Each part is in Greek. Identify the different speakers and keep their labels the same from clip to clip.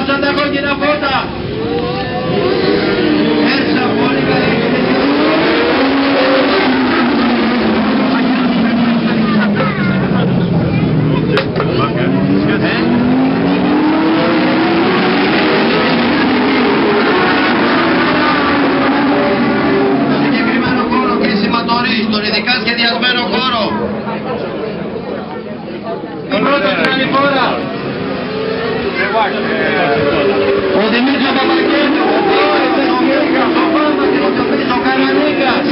Speaker 1: ανάψαν τα κόκκινα φώτα. Έτσι πολύ καλή. Συγκεκριμένο χώρο και σηματορεί στον ειδικά σχεδιασμένο χώρο. Ο πρώτος κάνει φόρα. Ο Δημήτρης Παπαγγέλου, ο Καρανίκας.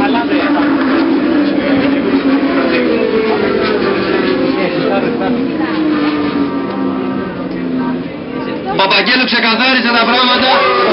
Speaker 1: Ο Παπαγγέλου ξεκαθάρισε τα πράγματα.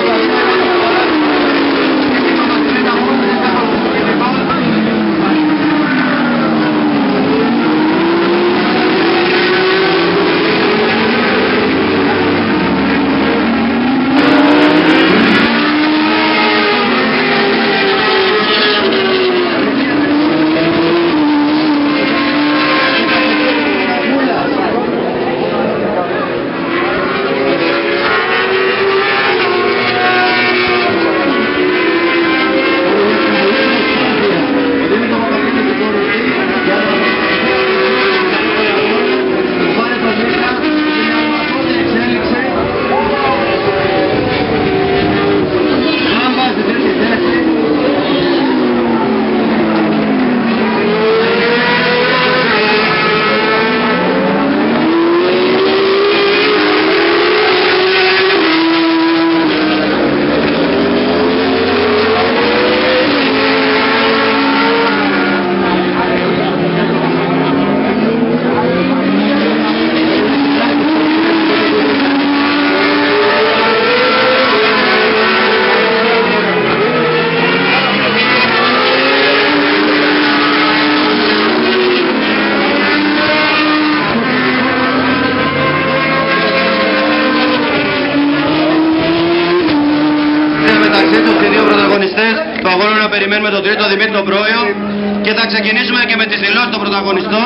Speaker 1: Το αγώνα να περιμένουμε τον τρίτο Δημήτρη τον Πρόιο και θα ξεκινήσουμε και με τις δηλώσεις των πρωταγωνιστών.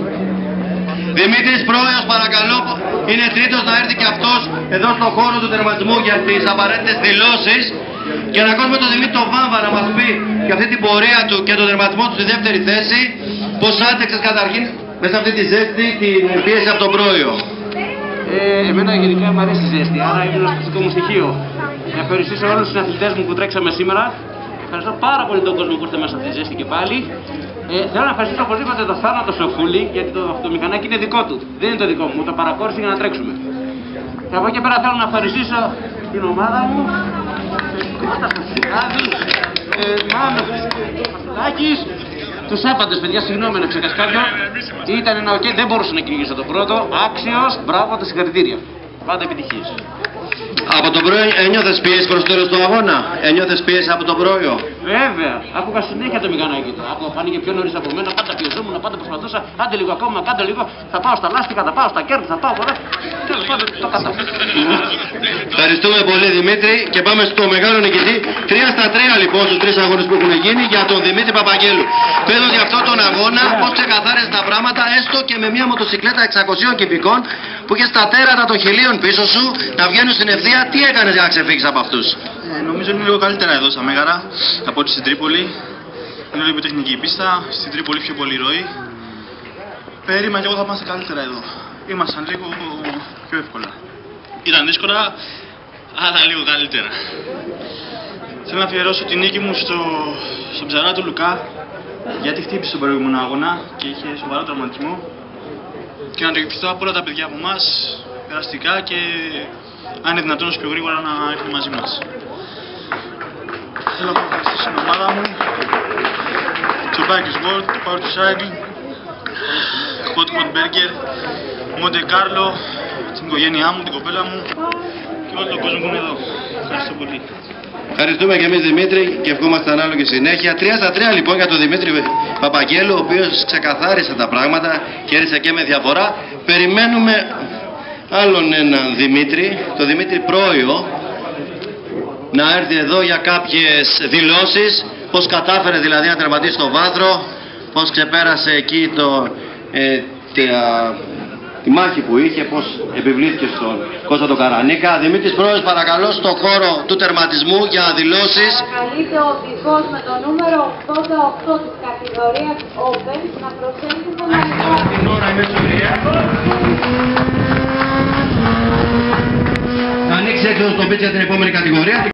Speaker 1: Δημήτρης Πρόιος, παρακαλώ, είναι τρίτος, να έρθει και αυτός εδώ στον χώρο του τερματισμού για τις απαραίτητες δηλώσεις και να ακούσουμε τον Δημήτρη τον Βάμβα να μας πει για αυτή την πορεία του και τον τερματισμό του στη δεύτερη θέση, πώς άντεξες καταρχήν μέσα αυτή τη ζέστη, την πίεση από τον Πρόιο.
Speaker 2: Εμένα γενικά μου αρέσει η ζέστη, άρα είναι ένα φυσικό μου στοιχείο. Να ευχαριστήσω όλους τους αθλητές μου που τρέξαμε σήμερα. Ευχαριστώ πάρα πολύ τον κόσμο που ήρθε μέσα στη ζέστη και πάλι. Θέλω να ευχαριστήσω οπωσδήποτε το Θάνατο Σοφούλη, γιατί το αυτομηχανάκι είναι δικό του. Δεν είναι το δικό μου, μου το παρακόρυσε για να τρέξουμε. Και από εκεί πέρα θέλω να ευχαριστήσω την ομάδα μου, Κώστα Φασιλάδη, Μάνο Φασιλάκης, τους άπαντες παιδιά, συγγνώμη να ξεχάσει κάποιον. Ήταν ένα οκ, δεν μπορούσα να κυνηγήσω το πρώτο. Άξιος, μπράβο, τα συγχαρητήρια. Πάντα επιτυχίες.
Speaker 1: Από τον Πρόιο ένιωθες πίεση προς το τέλος του αγώνα, ένιωθες πίεση από τον Πρόιο.
Speaker 2: Βέβαια, άκουγα συνέχεια το μηχανάκι του. Φάνηκε πιο νωρίς από μένα, πάντα πιεζόμουν, πάντα προσπαθούσα. Άντε λίγο ακόμα, κάντε λίγο. Θα πάω στα λάστιχα, θα πάω στα κέρδη, θα πάω πολλά. Τέλος πάντων, το κατάφερα.
Speaker 1: Ευχαριστούμε πολύ Δημήτρη και πάμε στο μεγάλο νικητή. 3-3 λοιπόν στους 3 αγώνες που έχουν γίνει για τον Δημήτρη Παπαγγέλου. Πες για αυτόν τον αγώνα, πώς ξεκαθάρισε τα πράγματα, έστω και με μια μοτοσυκλέτα 600 κυβικών που είχε στα τέρατα των χιλίων πίσω σου να βγαίνουν στην ευθεία. Τι έκανες για να ξεφύγεις από αυτούς?
Speaker 3: Νομίζω είναι λίγο καλύτερα εδώ στα Μέγαρα από ό,τι στην Τρίπολη. Είναι λίγο τεχνική η πίστα, στην Τρίπολη πιο πολύ ροή. Περίμενα και εγώ θα είμαστε καλύτερα εδώ. Ήμασταν λίγο πιο εύκολα. Ήταν δύσκολα, αλλά λίγο καλύτερα. Θέλω να αφιερώσω την νίκη μου στον ψαρά του Λουκά, γιατί χτύπησε τον προηγούμενο αγώνα και είχε σοβαρό τραυματισμό. Και να το ευχηθώ από όλα τα παιδιά από εμάς, περαστικά και αν είναι δυνατόν όσο πιο γρήγορα να έρθουν μαζί μας. Θέλω να ευχαριστήσω την ομάδα μου, το Bikers World, το Power to Cycle, Hot Hot Burger, Monte Carlo, την οικογένειά μου, την κοπέλα μου και όλο τον κόσμο που είναι εδώ. Ευχαριστώ πολύ.
Speaker 1: Ευχαριστούμε και εμείς Δημήτρη και ευχόμαστε ανάλογη συνέχεια. 3-3 λοιπόν για τον Δημήτρη Παπαγγέλου, ο οποίος ξεκαθάρισε τα πράγματα, κέρδισε και με διαφορά. Περιμένουμε άλλον έναν Δημήτρη, τον Δημήτρη Πρόιο, να έρθει εδώ για κάποιες δηλώσεις, πώς κατάφερε δηλαδή να τερματίσει το βάθρο, πώς ξεπέρασε εκεί τη μάχη που είχε, πώς επιβλήθηκε στον Κώστα τον Καρανίκα. Δημήτρης Πρόεδρος, παρακαλώ στο χώρο του τερματισμού για δηλώσεις.
Speaker 4: Παρακαλείται ο οδηγός με το νούμερο 88 της κατηγορίας Open να προσέλθει στον αριθμό.
Speaker 1: Θα ανοίξει έξοδος στο πίτς για την επόμενη κατηγορία.